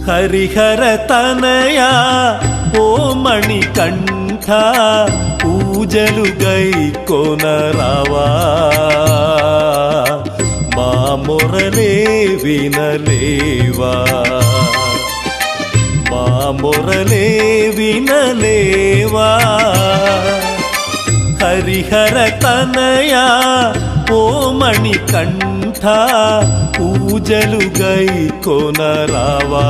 హరిహర తనయా ఓ మణికంఠ పూజలు గైకొనరావా మా మొరలే వినలేవా మా మొరలే వినలేవా హరిహర తనయా ఓ మణికంఠ పూజలు గైకొనరావా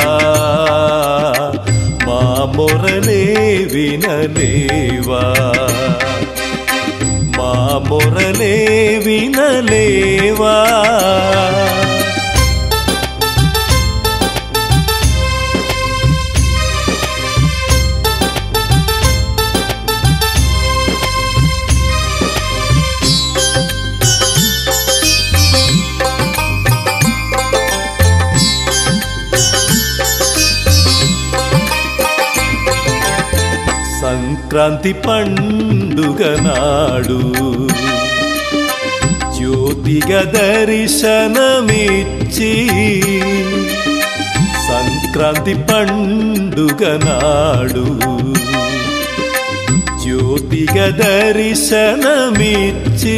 మా మొరలే వినలేవా మా మొరలే వినలేవా సంక్రాంతి పండుగ నాడు జ్యోతిగా దర్శనమిచ్చి సంక్రాంతి పండుగ నాడు జ్యోతిగా దర్శనమిచ్చి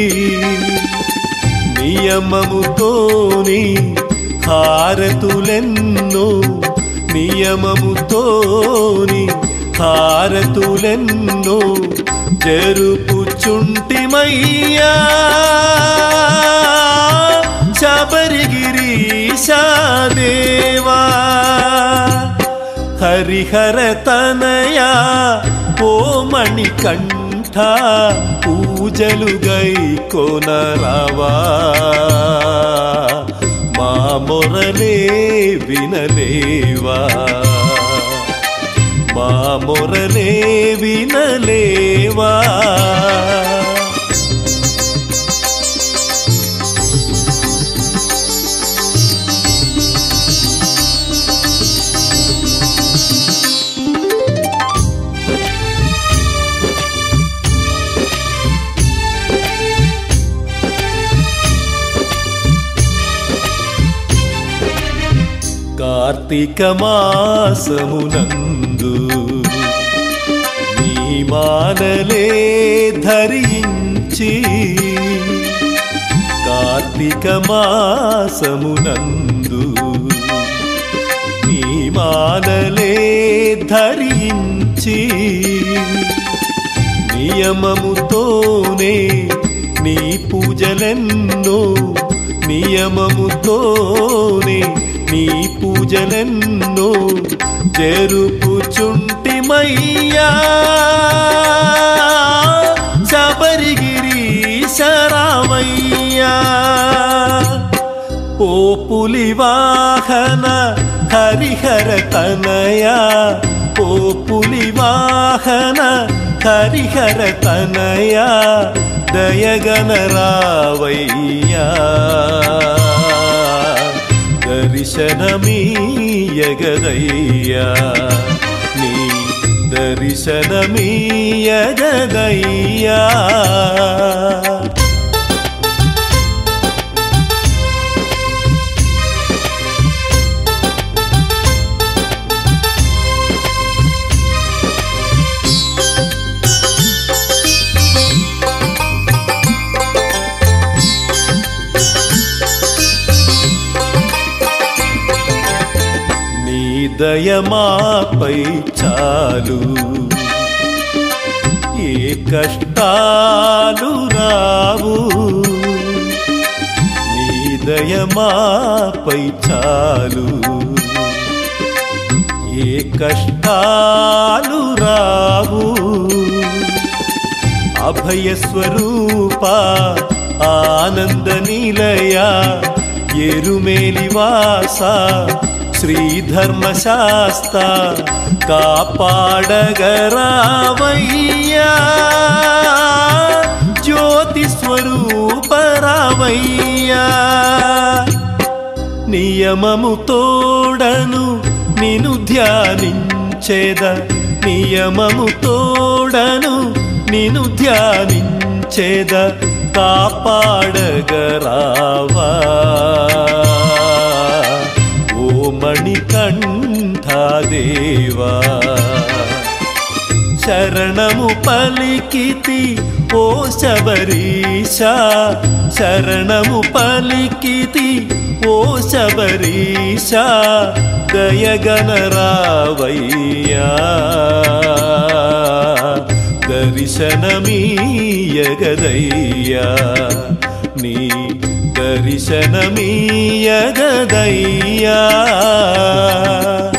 నియమముతోని హారతులెన్నో నియమముతోని హారతులెన్నో జరుపుచుంటిమయ్యా శబరిగిరీశా దేవా హరిహర తనయా ఓ మణికంఠ పూజలు గైకొనరావా మా మొరలే వినలేవా మా మొరలే వినలేవా కార్తీక మాసమునందు నీ మాలలే ధరించి కార్తీక మాసమునందు నీ మాలలే ధరించి నియమముతోనే నీ పూజలెన్నో నియమముతోనే నీ పూజలెన్నో జరుపుచుంటిమయ్యా శబరిగిరీశా రామయ్యా ఓ పులివాహన హరిహర తనయా ఓ పులివాహన హరిహర తనయా దయగనరావయ్యా దర్శనమీయగదయ్యా నీ దర్శనమీయగదయ్యా దయమాపై చాలు ఏ కష్టాలు రావు నీ దయమాపై చాలు ఏ కష్టాలు రావు అభయ స్వరూప ఆనంద నిలయ ఎరుమేలివాస శ్రీధర్మశాస్త్ర కాపాడగరావయ్యా జ్యోతి స్వరూప రావయ్యా నియమము తోడను నిను ధ్యానించేద నియమము తోడను నిను ధ్యానించేద కాపాడగరావా ఓ మణికంఠ శరణము పలికితి ఓ శబరీశ శరణము పలికితి ఓ శబరీశ దయగనరావయ్యా దర్శనమీయగదయ్యా నీ దర్శనమీయగదయ్యా